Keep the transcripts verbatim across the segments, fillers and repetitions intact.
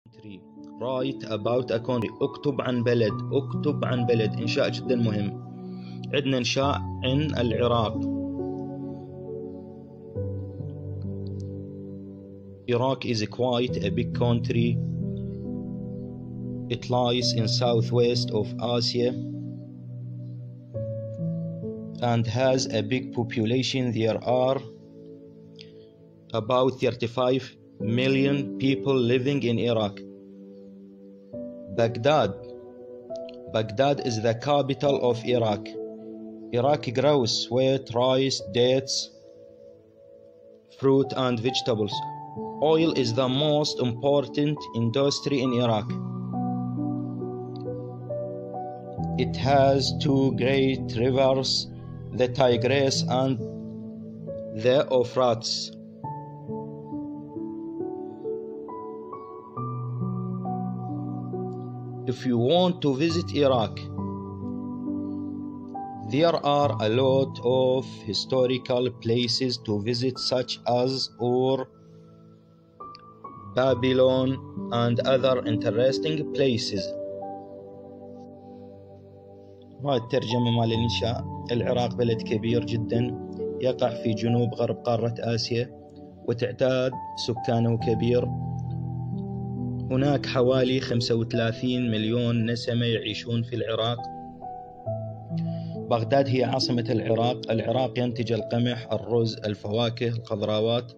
write about a country. اكتب عن بلد. اكتب عن بلد. إنشاء جدا مهم. عندنا إنشاء عن العراق. Iraq is quite a big country. It lies in southwest of Asia and has a big population. There are about thirty-five million people living in Iraq. Baghdad. Baghdad is the capital of Iraq. Iraq grows wheat, rice, dates, fruit and vegetables. Oil is the most important industry in Iraq. It has two great rivers, the Tigris and the Euphrates. If you want to visit Iraq, there are a lot of historical places to visit, such as Ur, Babylon, and other interesting places. هاي الترجمة مال الإنشاء. العراق بلد كبير جدا يقع في جنوب غرب قارة آسيا وتعداد سكانه كبير. هناك حوالي خمسة وثلاثين مليون نسمة يعيشون في العراق. بغداد هي عاصمة العراق. العراق ينتج القمح، الرز، الفواكه، الخضروات.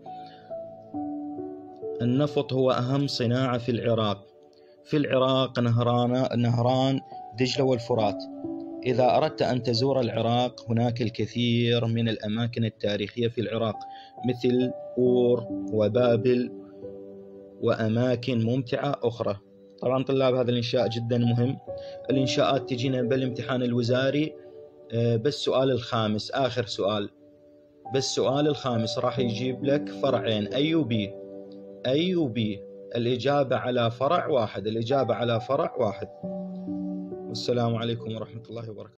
النفط هو أهم صناعة في العراق. في العراق نهران نهران دجلة والفرات. إذا أردت أن تزور العراق هناك الكثير من الأماكن التاريخية في العراق مثل أور وبابل وأماكن ممتعة أخرى. طبعا طلاب هذا الإنشاء جدا مهم. الإنشاءات تجينا بالامتحان الوزاري بس سؤال الخامس آخر سؤال، بس سؤال الخامس راح يجيب لك فرعين أي وبي. أي وبي الإجابة على فرع واحد. الإجابة على فرع واحد. والسلام عليكم ورحمة الله وبركاته.